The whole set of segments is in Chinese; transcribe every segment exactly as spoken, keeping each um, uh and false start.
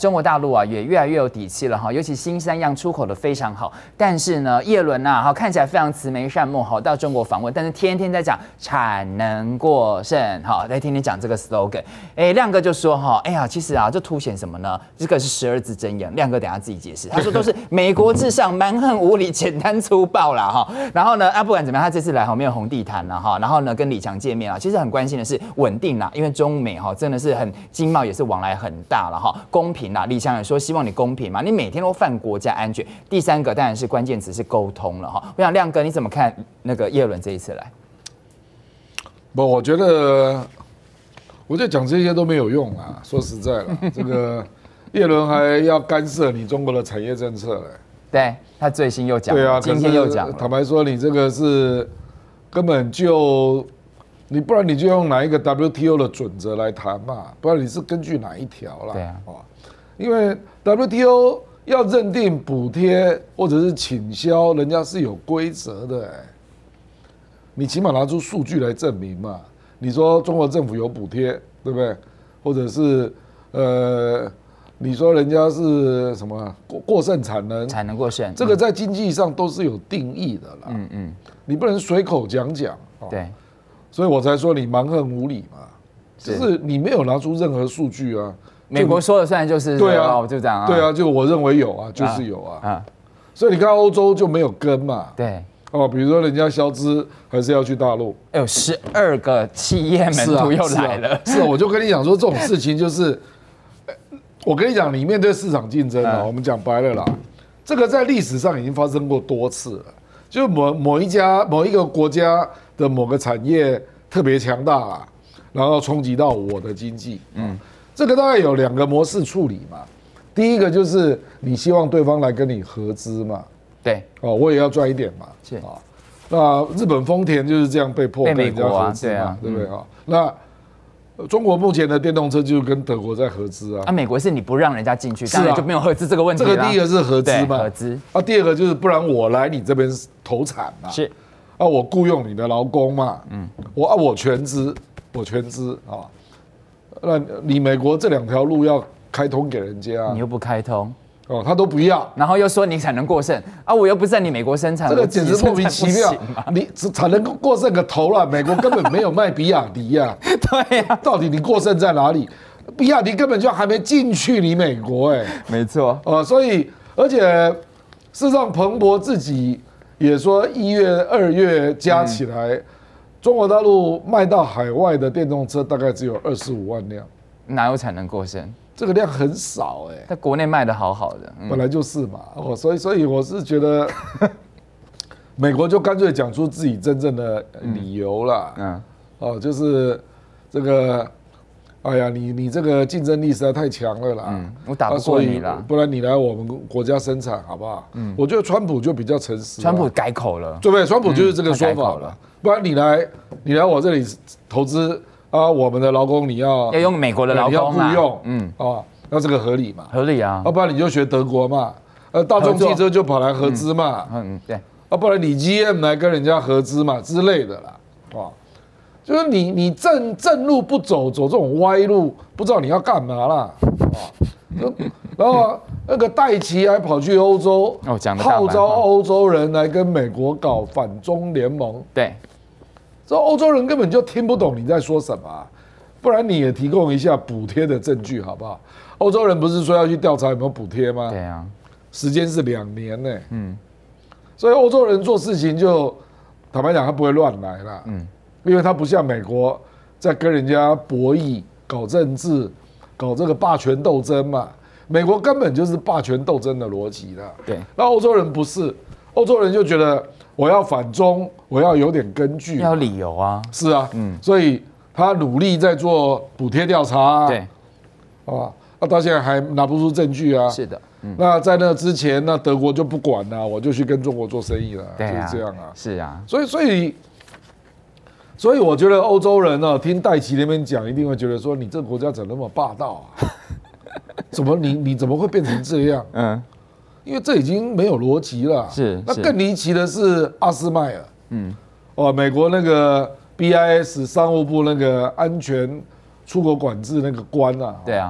中国大陆啊也越来越有底气了哈，尤其新三样出口的非常好。但是呢，叶伦呐，哈看起来非常慈眉善目，好到中国访问，但是天天在讲产能过剩，好在天天讲这个 slogan。哎，亮哥就说哈，哎呀，其实啊，这凸显什么呢？这个是十二字真言，亮哥等一下自己解释。他说都是美国至上，蛮横无理，简单粗暴啦哈。然后呢，啊不管怎么样，他这次来哈没有红地毯了哈，然后呢跟李强见面啊，其实很关心的是稳定啦，因为中美哈真的是很经贸也是往来很大了哈，公平啦。李强也说希望你公平嘛，你每天都犯国家安全。第三个当然是关键词是沟通了哈。我想亮哥你怎么看那个叶伦这一次来？ 不，我觉得，我觉得讲这些都没有用啊。说实在了，这个叶伦还要干涉你中国的产业政策嘞。 对他最新又讲， 对啊， 今天又讲。 坦白说，你这个是根本就。你不然你就用哪一个 W T O 的准则来谈嘛？不然你是根据哪一条啦？ 对啊， 因为 W T O 要认定补贴或者是倾销，人家是有规则的、欸。你起码拿出数据来证明嘛。你说中国政府有补贴，对不对？或者是呃，你说人家是什么过过剩产能？ 产能过剩， 这个在经济上都是有定义的啦。嗯嗯，你不能随口讲讲。 对。 所以我才说你蛮横无理嘛，就是你没有拿出任何数据啊。 美国说了算就是对啊， 就这样啊。 对啊，就我认为有啊，就是有啊。啊，所以你看欧洲就没有跟嘛。 对。 哦，比如说人家消资还是要去大陆。 哎呦，十二个企业门徒又来了。 是啊，我就跟你讲说这种事情就是，我跟你讲，你面对市场竞争啊，我们讲白了啦，这个在历史上已经发生过多次了，就某某一家某一个国家。的某个产业特别强大啦，然后冲击到我的经济，嗯，这个大概有两个模式处理嘛。第一个就是你希望对方来跟你合资嘛， 对， 哦，我也要赚一点嘛，是啊。那日本丰田就是这样被迫跟人家合资嘛，啊、对不对啊？那中国目前的电动车就是跟德国在合资啊。 啊，美国是你不让人家进去，当然就没有合资这个问题啦。 这个第一个是合资嘛， 合资。 啊，第二个就是不然我来你这边投产嘛， 是。 啊，我雇佣你的劳工嘛，嗯，我啊我全资，我全资啊，那你美国这两条路要开通给人家， 你又不开通， 哦，他都不要， 然后又说你产能过剩啊，我又不在你美国生产， 这个简直莫名其妙，你产能过剩个头了，美国根本没有卖比亚迪呀、啊， 对呀、啊， 到底你过剩在哪里？比亚迪根本就还没进去你美国哎、欸， 没错， 哦、呃，所以而且事实上彭博自己。也说一月、二月加起来，嗯、中国大陆卖到海外的电动车大概只有二十五万辆， 哪有产能过剩？ 这个量很少哎、欸。 在国内卖的好好的， 嗯、本来就是嘛。哦，所以所以我是觉得，美国就干脆讲出自己真正的理由啦。嗯，哦，就是这个。哎呀，你你这个竞争力实在太强了啦！嗯， 我打不过你啦， 不然你来我们国家生产好不好？嗯，我觉得川普就比较诚实。 川普改口了， 对不对？川普就是这个说法了。不然你来你来我这里投资啊，我们的劳工你要要用美国的劳工嘛，雇佣，嗯啊，那这个合理嘛？ 合理啊。 要不然你就学德国嘛，呃，大众汽车就跑来合资嘛， 嗯对。 要不然你 G M 来跟人家合资嘛之类的啦，啊。就是你你正正路不走，走这种歪路，不知道你要干嘛啦，啊！然后那个戴奇还跑去欧洲， 哦，讲的号召欧洲人来跟美国搞反中联盟。 对， 这欧洲人根本就听不懂你在说什么、啊，不然你也提供一下补贴的证据好不好？欧洲人不是说要去调查有没有补贴吗？ 对啊， 时间是两年呢、欸。嗯，所以欧洲人做事情就坦白讲，他不会乱来啦。嗯。因为他不像美国在跟人家博弈、搞政治、搞这个霸权斗争嘛，美国根本就是霸权斗争的逻辑啦。 对， 那欧洲人不是，欧洲人就觉得我要反中，我要有点根据， 要有理由啊。 是啊，嗯，所以他努力在做补贴调查、啊， 对， 啊，那到现在还拿不出证据啊。 是的， 嗯、那在那之前，那德国就不管了、啊，我就去跟中国做生意了， 对啊、 就是这样啊。 是啊， 所以所以。所以我觉得欧洲人呢、啊，听戴奇那边讲，一定会觉得说你这个国家怎么那么霸道啊？怎么你你怎么会变成这样？嗯，因为这已经没有逻辑了。 是， 那更离奇的是阿斯麦尔，嗯，哦，美国那个 B I S 商务部那个安全出口管制那个官啊， 对啊，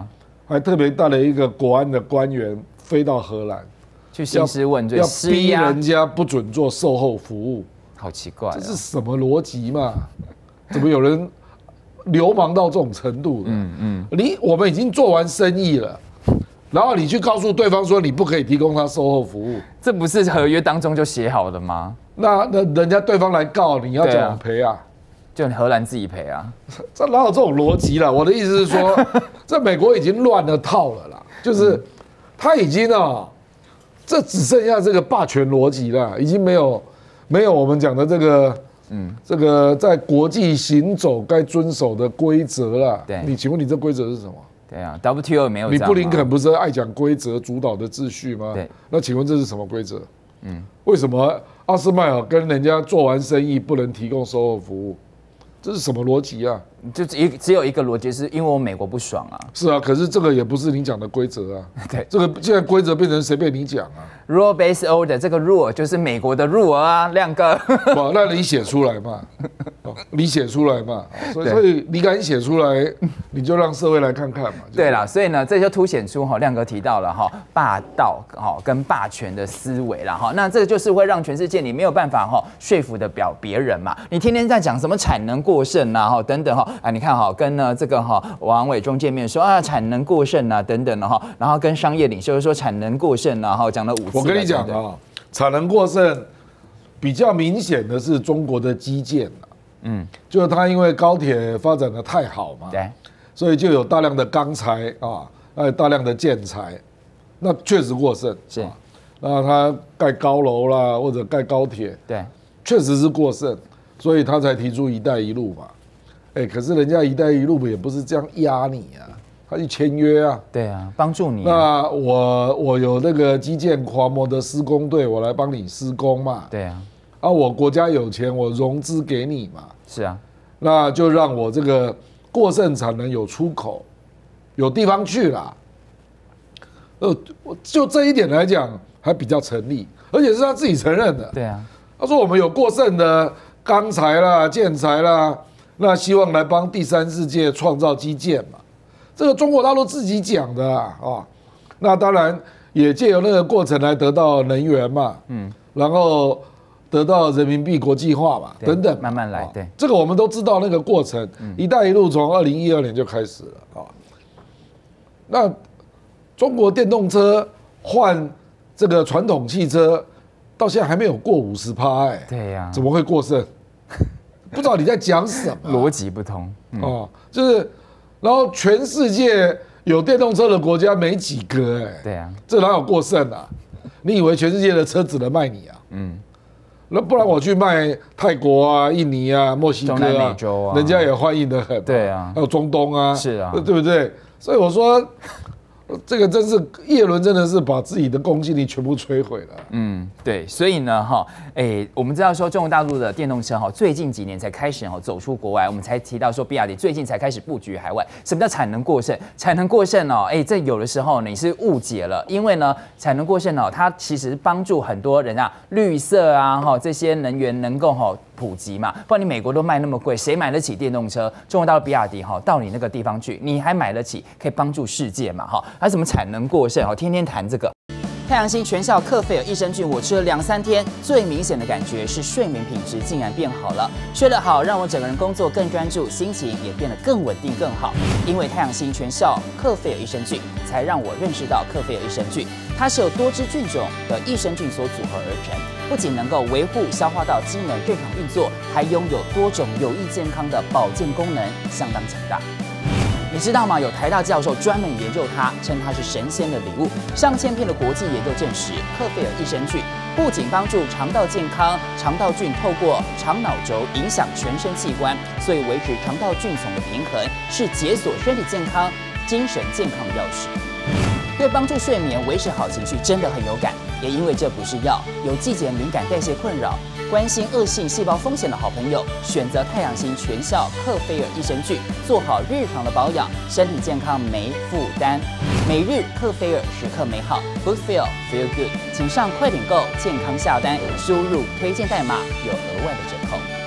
还特别带了一个国安的官员飞到荷兰去兴师问罪， 要逼人家不准做售后服务， 好奇怪、哦， 这是什么逻辑嘛？怎么有人流氓到这种程度呢？嗯嗯，你我们已经做完生意了。然后你去告诉对方说你不可以提供他售后服务， 这不是合约当中就写好的吗？ 那那人家对方来告你要怎么赔啊？ 就荷兰自己赔啊？ 这哪有这种逻辑啦？我的意思是说，在美国已经乱了套了啦，就是他已经啊，这只剩下这个霸权逻辑了，已经没有没有我们讲的这个嗯这个在国际行走该遵守的规则了。对，你请问你这规则是什么？ 对啊 ，W T O 也没有。 你布林肯不是爱讲规则主导的秩序吗？ 对。 那请问这是什么规则？嗯，为什么阿斯麦尔跟人家做完生意不能提供售后服务？这是什么逻辑啊？ 就一只有一个逻辑，是因为我美国不爽啊。 是啊，可是这个也不是你讲的规则啊。对，这个现在规则变成随便你讲啊。 Rule based order 这个 rule 就是美国的 rule 啊，亮哥。 不，那你写出来嘛，你写出来嘛。所以，所以你敢写出来，你就让社会来看看嘛。 对啦，所以呢，这就凸显出哈，亮哥提到了哈霸道哈跟霸权的思维啦哈。那这个就是会让全世界你没有办法哈说服得了别人嘛。你天天在讲什么产能过剩啊哈等等哈啊，你看哈跟呢这个哈王伟忠见面说啊产能过剩啊等等的哈，然后跟商业领袖说产能过剩啊哈讲了五次。 我跟你讲啊，产能过剩比较明显的是中国的基建啊，嗯，就是它因为高铁发展的太好嘛，对，所以就有大量的钢材啊，还有大量的建材，那确实过剩是啊，那它盖高楼啦或者盖高铁，对，确实是过剩，所以他才提出“一带一路”嘛，哎，可是人家“一带一路”也不是这样压你啊。他去签约啊， 对啊，帮助你、啊。 那我我有那个基建狂魔的施工队，我来帮你施工嘛。 对啊， 啊，我国家有钱，我融资给你嘛。 是啊， 那就让我这个过剩产能有出口，有地方去啦。呃，就这一点来讲，还比较成立，而且是他自己承认的。 对啊， 他说我们有过剩的钢材啦、建材啦，那希望来帮第三世界创造基建嘛。这个中国大陆自己讲的啊，哦，那当然也借由那个过程来得到能源嘛，嗯，然后得到人民币国际化嘛，等等， 慢慢来，对， 这个我们都知道那个过程。一带一路从二零一二年就开始了啊，那中国电动车换这个传统汽车，到现在还没有过五十趴，哎， 对呀， 怎么会过剩？不知道你在讲什么， 逻辑不通哦，就是。然后全世界有电动车的国家没几个哎， 对啊， 这哪有过剩啊？你以为全世界的车只能卖你啊？嗯，那不然我去卖泰国啊、印尼啊、墨西哥啊， 中南美洲啊， 人家也欢迎的很。 对啊， 还有中东啊， 是啊， 对不对？所以我说。这个真是叶伦真的是把自己的公信力全部摧毁了。 嗯，对，所以呢，哈，哎，我们知道说中国大陆的电动车哈，最近几年才开始哈走出国外，我们才提到说比亚迪最近才开始布局海外。什么叫产能过剩？产能过剩哦，哎，这有的时候你是误解了，因为呢，产能过剩哦，它其实帮助很多人啊，绿色啊，哈，这些能源能够哈。普及嘛，不然你美国都卖那么贵，谁买得起电动车？中国大陆比亚迪哈，到你那个地方去，你还买得起，可以帮助世界嘛哈？还什么产能过剩哈，天天谈这个。太阳星全效克菲尔益生菌，我吃了两三天，最明显的感觉是睡眠品质竟然变好了。睡得好，让我整个人工作更专注，心情也变得更稳定更好。因为太阳星全效克菲尔益生菌，才让我认识到克菲尔益生菌，它是由多支菌种的益生菌所组合而成。不仅能够维护消化道机能正常运作，还拥有多种有益健康的保健功能，相当强大。你知道吗？有台大教授专门研究它，称它是神仙的礼物。上千篇的国际研究证实，克菲尔益生菌不仅帮助肠道健康，肠道菌透过肠脑轴影响全身器官，所以维持肠道菌丛的平衡，是解锁身体健康、精神健康的钥匙。对帮助睡眠、维持好情绪真的很有感，也因为这不是药，有季节敏感、代谢困扰、关心恶性细胞风险的好朋友，选择太阳星全效克菲尔益生菌，做好日常的保养，身体健康没负担。每日克菲尔，时刻美好 ，Good Feel Feel Good， 请上快点购健康下单，输入推荐代码有额外的折扣。